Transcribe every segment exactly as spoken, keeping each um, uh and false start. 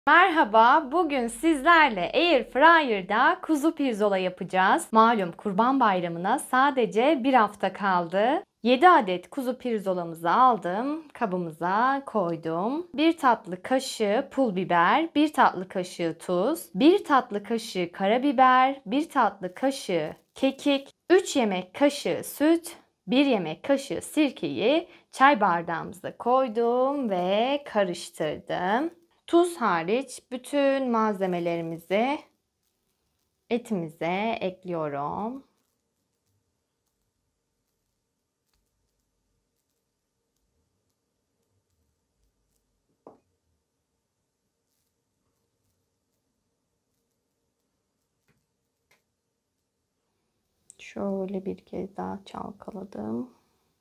Merhaba, bugün sizlerle Airfryer'da kuzu pirzola yapacağız. Malum Kurban Bayramı'na sadece bir hafta kaldı. yedi adet kuzu pirzolamızı aldım, kabımıza koydum. bir tatlı kaşığı pul biber, bir tatlı kaşığı tuz, bir tatlı kaşığı karabiber, bir tatlı kaşığı kekik, üç yemek kaşığı süt, bir yemek kaşığı sirkeyi çay bardağımıza koydum ve karıştırdım. Tuz hariç bütün malzemelerimizi etimize ekliyorum. Şöyle bir kez daha çalkaladım.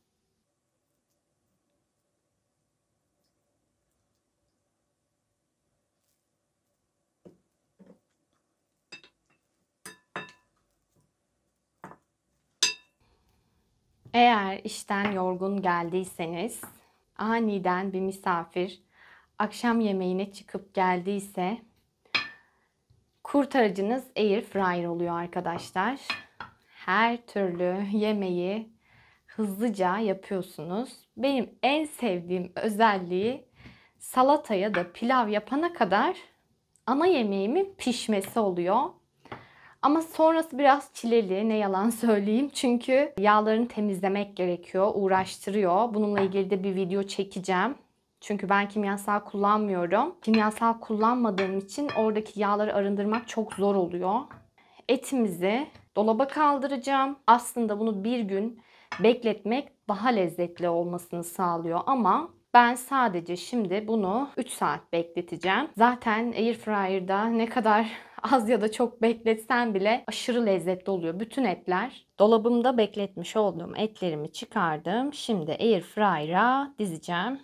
Eğer işten yorgun geldiyseniz, aniden bir misafir akşam yemeğine çıkıp geldiyse kurtarıcınız Airfryer oluyor arkadaşlar. Her türlü yemeği hızlıca yapıyorsunuz. Benim en sevdiğim özelliği salata ya da pilav yapana kadar ana yemeğimin pişmesi oluyor. Ama sonrası biraz çileli, ne yalan söyleyeyim. Çünkü yağlarını temizlemek gerekiyor, uğraştırıyor. Bununla ilgili de bir video çekeceğim. Çünkü ben kimyasal kullanmıyorum. Kimyasal kullanmadığım için oradaki yağları arındırmak çok zor oluyor. Etimizi dolaba kaldıracağım. Aslında bunu bir gün bekletmek daha lezzetli olmasını sağlıyor ama ben sadece şimdi bunu üç saat bekleteceğim. Zaten Airfryer'da ne kadar az ya da çok bekletsen bile aşırı lezzetli oluyor. Bütün etler. Dolabımda bekletmiş olduğum etlerimi çıkardım. Şimdi Airfryer'a dizeceğim.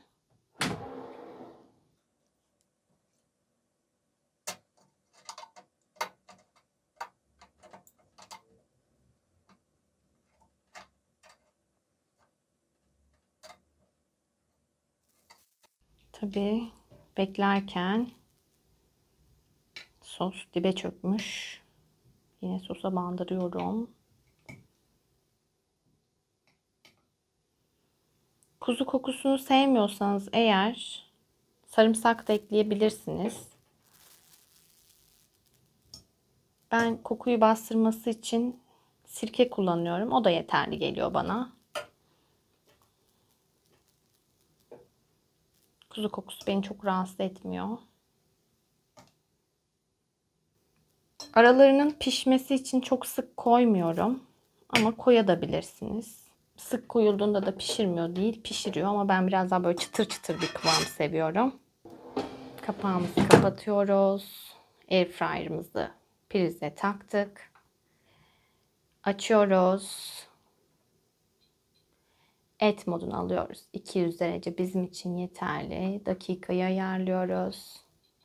Tabii beklerken sos dibe çökmüş. Yine sosa bandırıyorum. Kuzu kokusunu sevmiyorsanız eğer sarımsak da ekleyebilirsiniz. Ben kokuyu bastırması için sirke kullanıyorum. O da yeterli geliyor bana. Kuzu kokusu beni çok rahatsız etmiyor. Aralarının pişmesi için çok sık koymuyorum. Ama koyabilirsiniz. Sık koyulduğunda da pişirmiyor değil, pişiriyor ama ben biraz daha böyle çıtır çıtır bir kıvam seviyorum. Kapağımızı kapatıyoruz. Airfryer'ımızı prize taktık. Açıyoruz. Et modunu alıyoruz. iki yüz derece bizim için yeterli. Dakikayı ayarlıyoruz.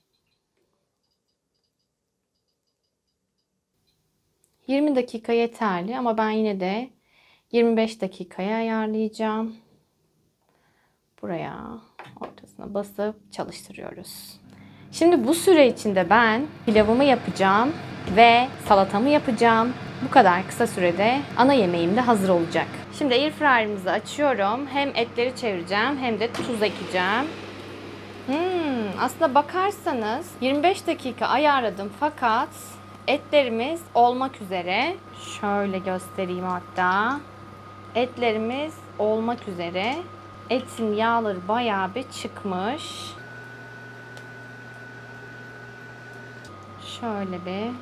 yirmi dakika yeterli ama ben yine de yirmi beş dakikaya ayarlayacağım. Buraya ortasına basıp çalıştırıyoruz. Şimdi bu süre içinde ben pilavımı yapacağım ve salatamı yapacağım. Bu kadar kısa sürede ana yemeğim de hazır olacak. Şimdi Airfryer'ımızı açıyorum. Hem etleri çevireceğim hem de tuz ekleyeceğim. Hmm, aslında bakarsanız yirmi beş dakika ayarladım fakat etlerimiz olmak üzere. Şöyle göstereyim hatta. Etlerimiz olmak üzere. Etin yağları bayağı bir çıkmış. Şöyle bir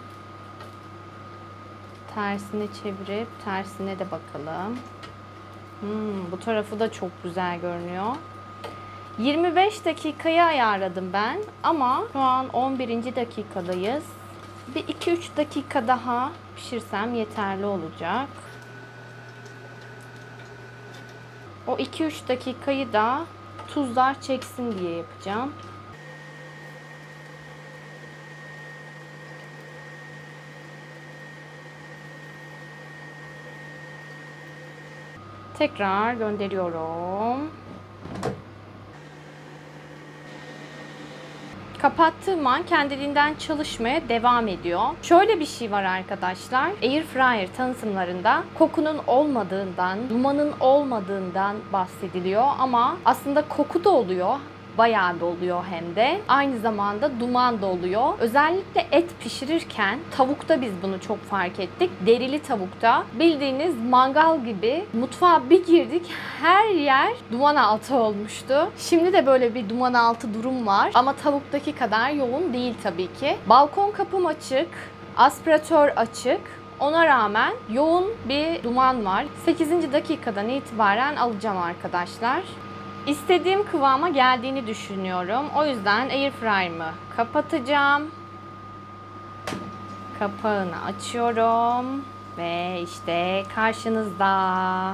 tersini çevirip tersine de bakalım. Hmm, bu tarafı da çok güzel görünüyor. yirmi beş dakikayı ayarladım ben ama şu an on birinci dakikadayız. Bir iki üç dakika daha pişirsem yeterli olacak. O iki üç dakikayı da tuzlar çeksin diye yapacağım. Tekrar gönderiyorum. Kapattığım an kendiliğinden çalışmaya devam ediyor. Şöyle bir şey var arkadaşlar. Air fryer tanıtımlarında kokunun olmadığından, dumanın olmadığından bahsediliyor ama aslında koku da oluyor. Bayağı bir oluyor hem de. Aynı zamanda duman da oluyor. Özellikle et pişirirken tavukta biz bunu çok fark ettik. Derili tavukta bildiğiniz mangal gibi mutfağa bir girdik, her yer duman altı olmuştu. Şimdi de böyle bir duman altı durum var ama tavuktaki kadar yoğun değil tabii ki. Balkon kapım açık, aspiratör açık. Ona rağmen yoğun bir duman var. sekizinci dakikadan itibaren alacağım arkadaşlar. İstediğim kıvama geldiğini düşünüyorum. O yüzden airfryer'ımı kapatacağım. Kapağını açıyorum ve işte karşınızda.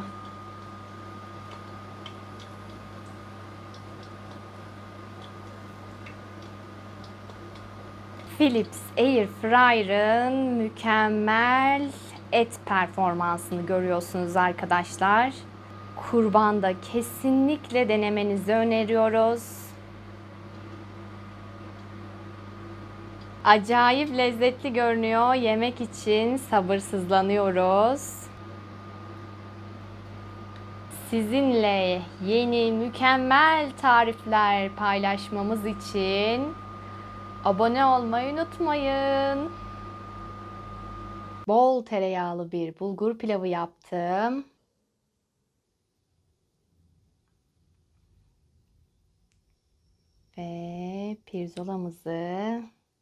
Philips Airfryer'ın mükemmel et performansını görüyorsunuz arkadaşlar. Kurbanda kesinlikle denemenizi öneriyoruz. Acayip lezzetli görünüyor. Yemek için sabırsızlanıyoruz. Sizinle yeni mükemmel tarifler paylaşmamız için abone olmayı unutmayın. Bol tereyağlı bir bulgur pilavı yaptım. Ve pirzolamızı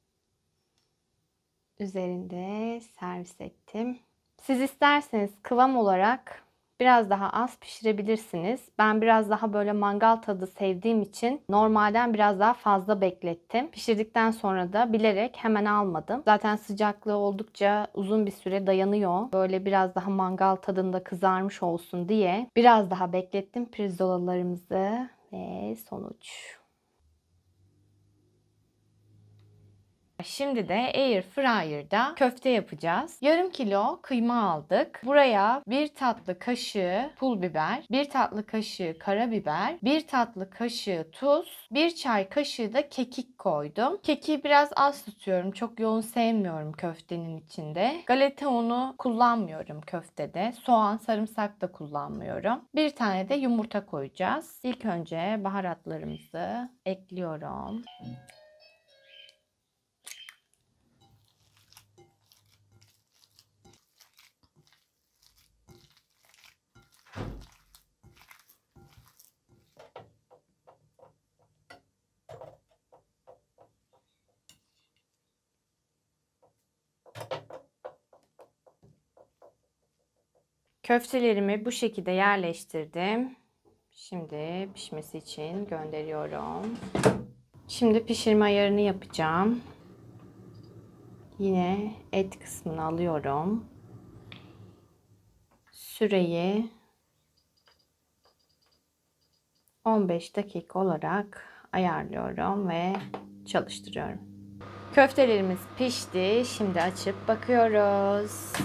üzerinde servis ettim. Siz isterseniz kıvam olarak biraz daha az pişirebilirsiniz. Ben biraz daha böyle mangal tadı sevdiğim için normalden biraz daha fazla beklettim. Pişirdikten sonra da bilerek hemen almadım. Zaten sıcaklığı oldukça uzun bir süre dayanıyor. Böyle biraz daha mangal tadında kızarmış olsun diye biraz daha beklettim pirzolalarımızı ve sonuç. Şimdi de air fryer'da köfte yapacağız. Yarım kilo kıyma aldık. Buraya bir tatlı kaşığı pul biber, bir tatlı kaşığı karabiber, bir tatlı kaşığı tuz, bir çay kaşığı da kekik koydum. Kekiği biraz az tutuyorum. Çok yoğun sevmiyorum köftenin içinde. Galeta unu kullanmıyorum köftede. Soğan, sarımsak da kullanmıyorum. Bir tane de yumurta koyacağız. İlk önce baharatlarımızı ekliyorum. Köftelerimi bu şekilde yerleştirdim. Şimdi pişmesi için gönderiyorum. Şimdi pişirme ayarını yapacağım. Yine et kısmını alıyorum. Süreyi on beş dakika olarak ayarlıyorum ve çalıştırıyorum. Köftelerimiz pişti. Şimdi açıp bakıyoruz.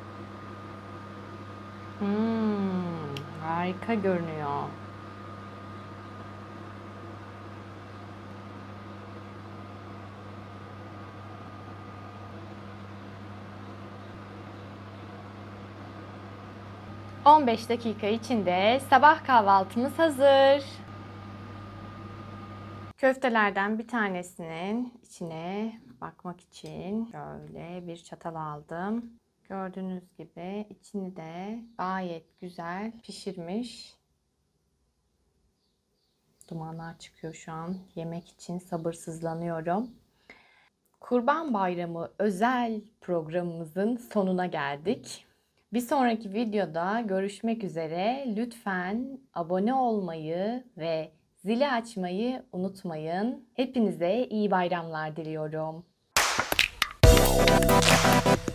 Hmm, harika görünüyor. on beş dakika içinde sabah kahvaltımız hazır. Köftelerden bir tanesinin içine bakmak için şöyle bir çatal aldım. Gördüğünüz gibi içini de gayet güzel pişirmiş. Dumanlar çıkıyor şu an. Yemek için sabırsızlanıyorum. Kurban Bayramı özel programımızın sonuna geldik. Bir sonraki videoda görüşmek üzere. Lütfen abone olmayı ve zili açmayı unutmayın. Hepinize iyi bayramlar diliyorum.